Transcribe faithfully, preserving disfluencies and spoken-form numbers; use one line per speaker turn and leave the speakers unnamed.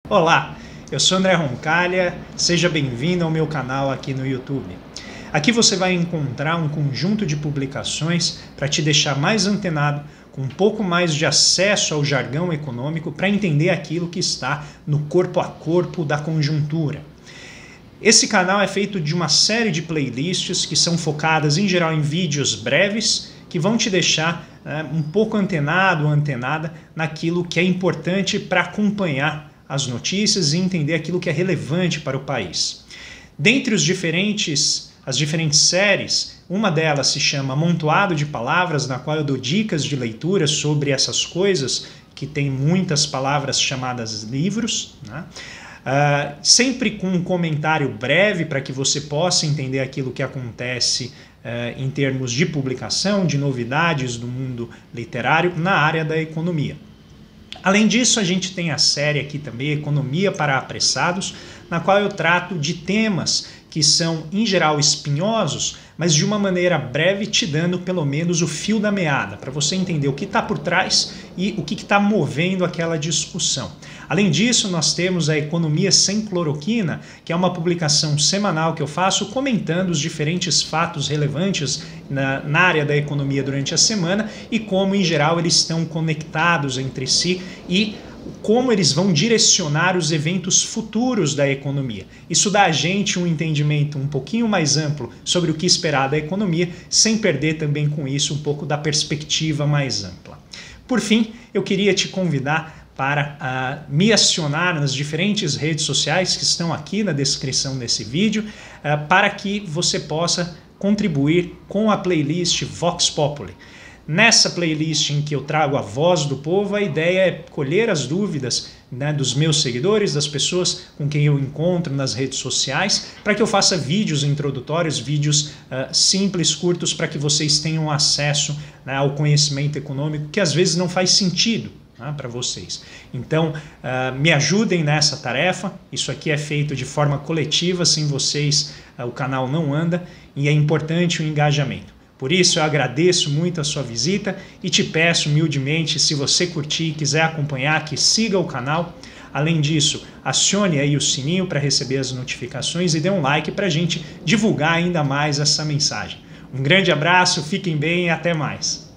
Olá, eu sou André Roncalha, seja bem-vindo ao meu canal aqui no YouTube. Aqui você vai encontrar um conjunto de publicações para te deixar mais antenado, com um pouco mais de acesso ao jargão econômico para entender aquilo que está no corpo a corpo da conjuntura. Esse canal é feito de uma série de playlists que são focadas em geral em vídeos breves que vão te deixar é, um pouco antenado ou antenada naquilo que é importante para acompanhar as notícias e entender aquilo que é relevante para o país. Dentre os diferentes, as diferentes séries, uma delas se chama Amontoado de Palavras, na qual eu dou dicas de leitura sobre essas coisas, que tem muitas palavras chamadas livros, né? Uh, sempre com um comentário breve para que você possa entender aquilo que acontece uh, em termos de publicação, de novidades do mundo literário na área da economia. Além disso, a gente tem a série aqui também, Economia para Apressados, na qual eu trato de temas que são, em geral, espinhosos, mas de uma maneira breve, te dando pelo menos o fio da meada, para você entender o que está por trás e o que está movendo aquela discussão. Além disso, nós temos a Economia Sem Cloroquina, que é uma publicação semanal que eu faço comentando os diferentes fatos relevantes na, na área da economia durante a semana e como, em geral, eles estão conectados entre si e como eles vão direcionar os eventos futuros da economia. Isso dá a gente um entendimento um pouquinho mais amplo sobre o que esperar da economia, sem perder também com isso um pouco da perspectiva mais ampla. Por fim, eu queria te convidar para uh, me acionar nas diferentes redes sociais que estão aqui na descrição desse vídeo, uh, para que você possa contribuir com a playlist Vox Populi. Nessa playlist em que eu trago a voz do povo, a ideia é colher as dúvidas, né, dos meus seguidores, das pessoas com quem eu encontro nas redes sociais, para que eu faça vídeos introdutórios, vídeos uh, simples, curtos, para que vocês tenham acesso, né, ao conhecimento econômico, que às vezes não faz sentido, né, para vocês. Então, uh, me ajudem nessa tarefa. Isso aqui é feito de forma coletiva, sem vocês uh, o canal não anda, e é importante o engajamento. Por isso eu agradeço muito a sua visita e te peço humildemente, se você curtir e quiser acompanhar, que siga o canal. Além disso, acione aí o sininho para receber as notificações e dê um like para a gente divulgar ainda mais essa mensagem. Um grande abraço, fiquem bem e até mais.